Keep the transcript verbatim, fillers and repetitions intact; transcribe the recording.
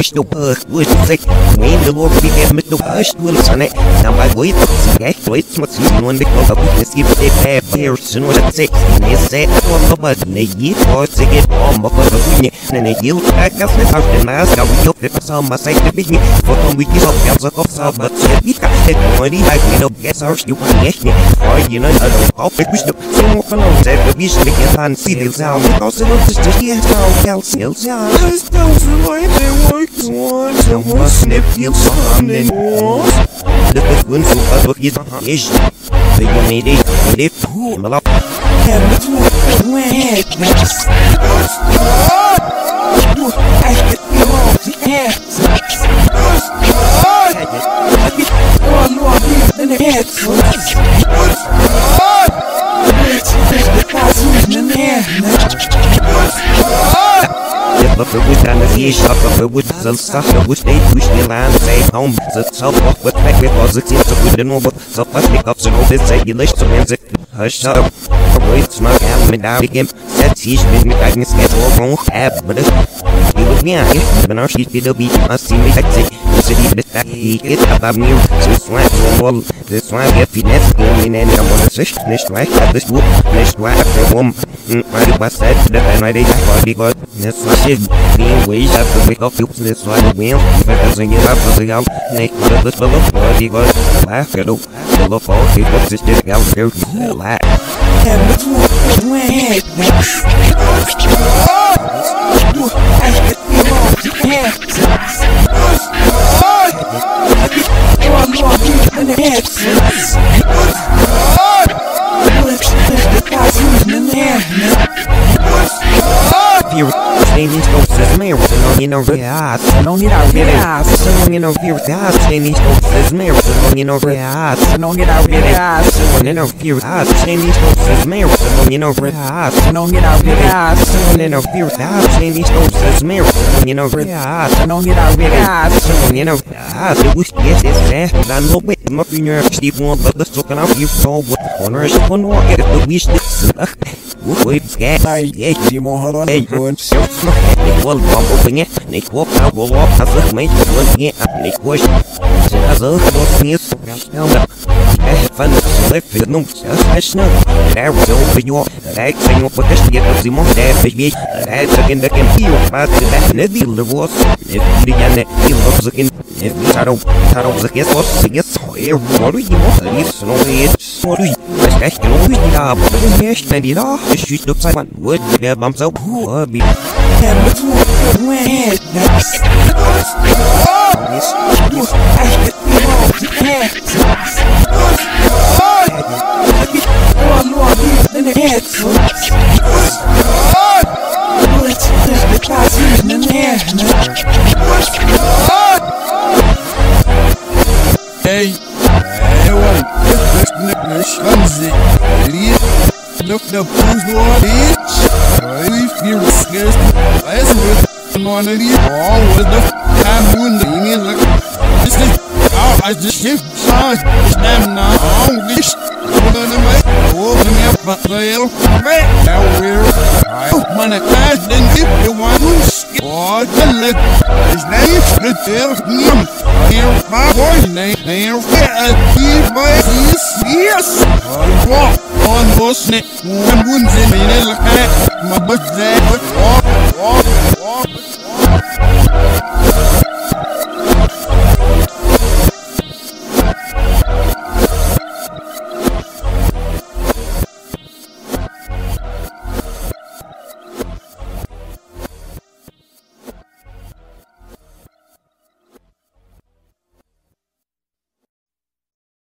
wish no birth would say, when the Lord began with no hush will son it. Now by way of the wait, what's you on the club, let's give it a pair beers and what it takes. And they said, oh, but they get for to get on before the winning, and they yield back as the house and mask. Now we hope that some must say the big for some we give up counts of some, but we got it money like we don't guess our stupid nation. Or you know, I don't hope it was the same for no set, but we should get on see the sound because it was just a year how else hills are. Just those who like they work on, someone snip you something more. The first one so I look is is the you made it, made it, and the love. And the two went, I get you all the air. Oh, Lord, in the head. But we can see shop of wood, so stuff of which they wish the land say home. So self off with back with positive, so we don't know what so fast pick up so no this regulation so music. Hush up, wait, smoke out and down again. Set teach me, I can schedule wrong have, but you would be out here, but now she's still be must see me like say. City, but that he get about me, so swag to all this one get finesse, and then I'm on a fish, nicht right at this book, nicht right after one. I do what's that, the time I did, I already got this was it. Being ways after wake up, you this one the wheel, if it doesn't get up, doesn't out, make one of this below, body got laugh, you know, full of all people, just get out there, laugh. And the two went, I get you all the air. Oh, Lord, in the head. Fear, standing scopes as mirrors, and on you know, reas, and on you know, reas, and on you know, fear, gas, standing scopes as mirrors, and on you know, reas, and on you know, reas, and on you know, fear, gas, standing scopes as mirrors, and on you know, reas, and on you know, reas, and on you know, fear, gas, standing scopes as mirrors, and on you know, reas, and on you know, reas, and on you know, reas, it was yes, it's fast, and I know it, my finger, Steve won't let us talk about you, so what, on earth, one more, get it, the wish, this, wait, scat, yeah, you more, hold on, hey, so they will bump open it, they walk out, will walk, as a mate, one here, they push, as a horse news, down up. I have fun, so if it's no, I snow, there was over your, I sang up with this, get up the more, there, baby, I took in the can feel, but that, the deal the was, if the end, he loves again, if the shadow, shadow, the guess was, the guess, here, what do you want, at least, no, it's, what do you, I can always be up, but in here, stand it off, the shoot looks like one would be a bump so poor, be. And the two went, next. I get you all the air. Oh, Lord, in the head. Let's lift the clouds in the air. Hey, hey, what? This nigga clumsy. Idiot. Look the fools, bitch. I feel scared. Last week, on the all with the time when the music. This is how I just shift songs. It's them now. Oh, this. Open the mic. Open me up, but they'll make now we're. I want to pass, then if you want to skip. Oh, the look. His name is the tail. Here's my boy's name. Here's the key, but he's yes. I walk on those neck. One wound's in the little hat. My butt there. Walk, walk, walk.